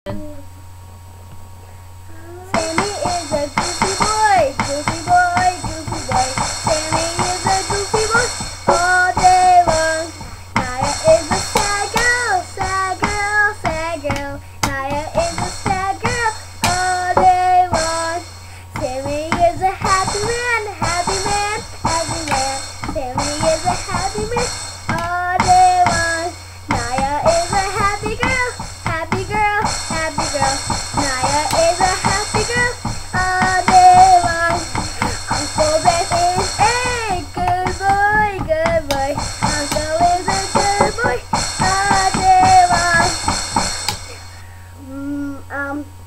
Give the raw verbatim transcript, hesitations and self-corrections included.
Sammy is a goofy boy, goofy boy, goofy boy. Sammy is a goofy boy all day long. Naya is a sad girl, sad girl, sad girl. Naya is a sad girl all day long. Sammy is a happy man, happy man, happy man. Sammy is a happy man all day long. Naya is a happy girl, happy girl, happy girl. Naya is a happy girl all day long. Uncle Ben is a good boy, good boy. Uncle is a good boy all day long. Mm, um.